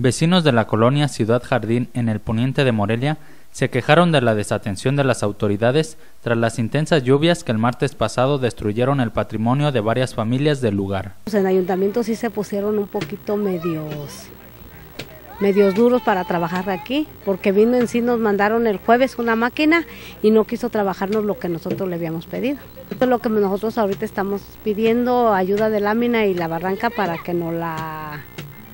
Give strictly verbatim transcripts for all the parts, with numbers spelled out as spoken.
Vecinos de la colonia Ciudad Jardín, en el poniente de Morelia, se quejaron de la desatención de las autoridades tras las intensas lluvias que el martes pasado destruyeron el patrimonio de varias familias del lugar. Pues en el ayuntamiento sí se pusieron un poquito medios, medios duros para trabajar aquí, porque vino en sí, nos mandaron el jueves una máquina y no quiso trabajarnos lo que nosotros le habíamos pedido. Esto es lo que nosotros ahorita estamos pidiendo, ayuda de lámina y la barranca para que nos la...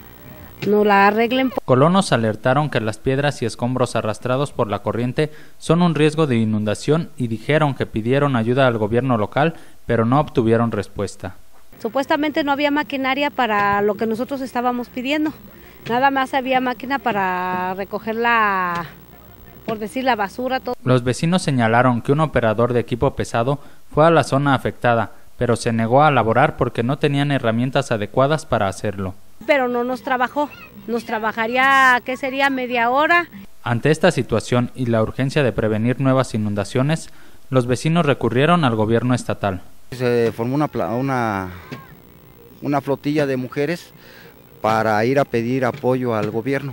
no la arreglen. Colonos alertaron que las piedras y escombros arrastrados por la corriente son un riesgo de inundación y dijeron que pidieron ayuda al gobierno local, pero no obtuvieron respuesta. Supuestamente no había maquinaria para lo que nosotros estábamos pidiendo, nada más había máquina para recoger la, por decir, la basura. Todo. Los vecinos señalaron que un operador de equipo pesado fue a la zona afectada, pero se negó a laborar porque no tenían herramientas adecuadas para hacerlo. Pero no nos trabajó, nos trabajaría, ¿qué sería? Media hora. Ante esta situación y la urgencia de prevenir nuevas inundaciones, los vecinos recurrieron al gobierno estatal. Se formó una, una, una flotilla de mujeres para ir a pedir apoyo al gobierno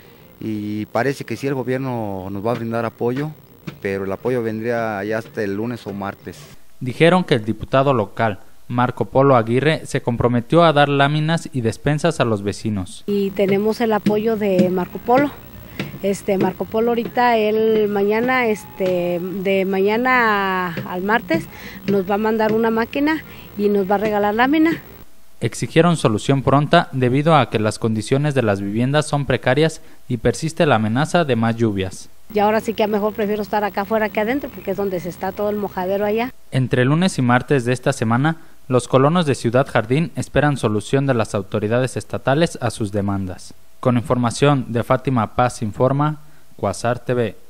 y parece que sí, el gobierno nos va a brindar apoyo, pero el apoyo vendría ya hasta el lunes o martes. Dijeron que el diputado local, Marco Polo Aguirre, se comprometió a dar láminas y despensas a los vecinos. Y tenemos el apoyo de Marco Polo. Este Marco Polo ahorita, él mañana, este, de mañana al martes, nos va a mandar una máquina y nos va a regalar lámina. Exigieron solución pronta debido a que las condiciones de las viviendas son precarias y persiste la amenaza de más lluvias. Y ahora sí que a mejor prefiero estar acá afuera que adentro, porque es donde se está todo el mojadero allá. Entre lunes y martes de esta semana, los colonos de Ciudad Jardín esperan solución de las autoridades estatales a sus demandas. Con información de Fátima Paz Informa, Cuasar T V.